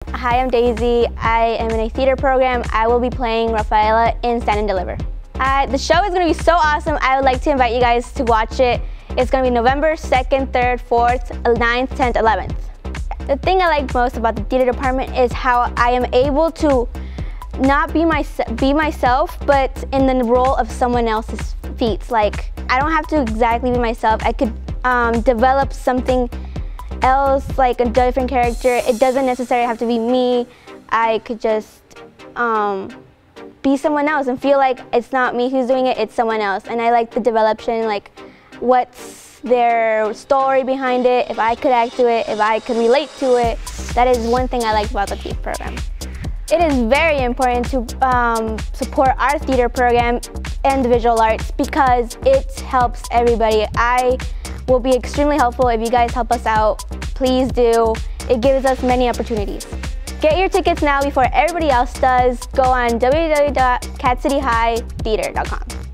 Hi, I'm Daisy. I am in a theater program. I will be playing Rafaela in Stand and Deliver. The show is going to be so awesome. I would like to invite you guys to watch it. It's going to be November 2nd, 3rd, 4th, 9th, 10th, 11th. The thing I like most about the theater department is how I am able to not be myself, but in the role of someone else's feet. Like, I don't have to exactly be myself. I could develop something else, like a different character. It doesn't necessarily have to be me. I could just be someone else and feel like it's not me who's doing it, it's someone else. And I like the development, like what's their story behind it, if I could act to it, if I could relate to it. That is one thing I like about the theater program. It is very important to support our theater program and the visual arts because it helps everybody. I will be extremely helpful if you guys help us out. Please do. It gives us many opportunities. Get your tickets now before everybody else does. Go on www.catcityhightheater.com.